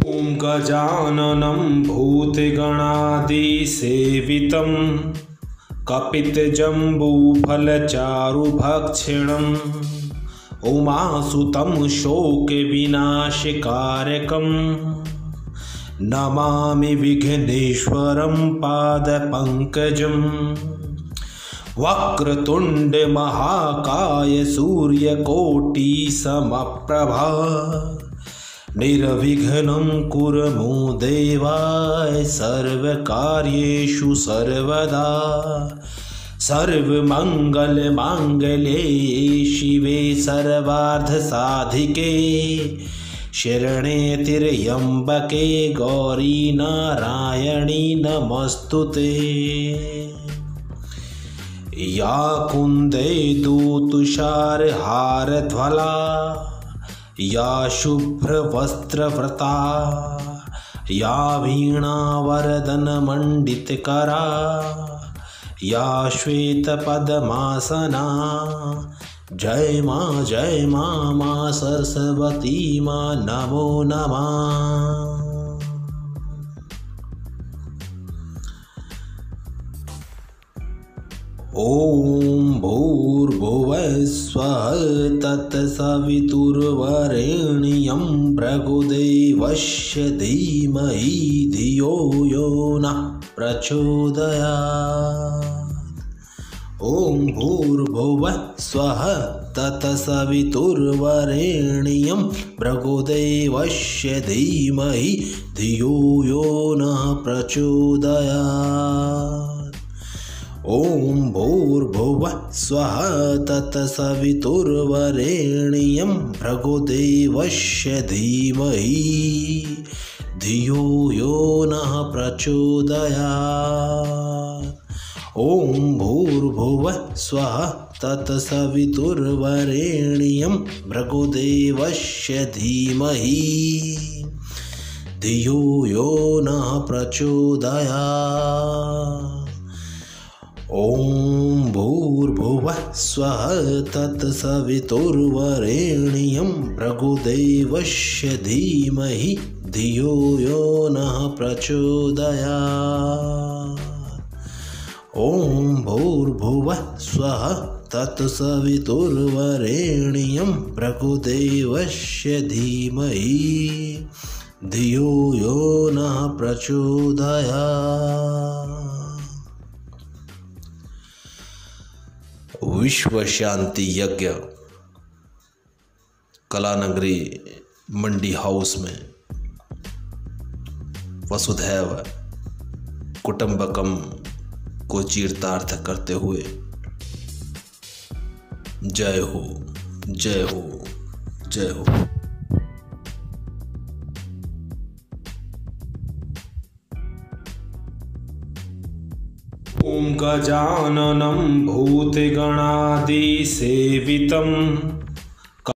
ॐ गजाननं भूतगणादिसेवितं कपितजम्बूफलचारुभक्षणम् उमासुतं शोकविनाशकारकं नमामि विघ्नेश्वरं पादपङ्कजम्। वक्रतुण्ड महाकाय सूर्यकोटिसमप्रभा निर्विघ्नं कुरु मे देवाय सर्वकार्येषु सर्वदा। सर्वमङ्गलमाङ्गल्ये शिवे सर्वार्थसाधिके शरण्ये त्र्यम्बके गौरी नारायणी नमस्तुते। या कुन्देन्दु तुषारहारज्वला या शुभ्रवस्त्रवृता या वीणावरदनमण्डितकरा या श्वेतपद्मासना। जय मां सरस्वती मां नमो नमः। ॐ भूर्भुवः स्वः तत्सवितुर्वरेण्यं भर्गोदेवस्य धीमहि धियो यो नः प्रचोदयात्। ॐ भूर्भुवः स्वः तत्सवितुर्वरेण्यं भर्गोदेवस्य धीमहि धियो यो नः प्रचोदयात्। ॐ भूर्भुवः स्वः तत्सवितुर्वरेण्यं भर्गोदेवस्य धीमहि धियो यो नः प्रचोदयात्। ॐ भूर्भुवः स्वः तत्सवितुर्वरेण्यं भर्गोदेवस्य धीमहि धियो यो नः प्रचोदयात्। ॐ भूर्भुवः स्वः तत्सवितुर्वरेण्यं भर्गोदेवस्य धीमहि धियो यो नः प्रचोदयात्। ॐ भूर्भुवः स्वः तत्सवितुर्वरेण्यं भर्गोदेवस्य धीमहि धियो यो नः प्रचोदयात्। विश्व शांति यज्ञ कला नगरी मंडी हाउस में वसुधैव कुटुंबकम को चरितार्थ करते हुए जय हो जय हो जय हो। ॐ गजाननं भूतगणादिसेवितं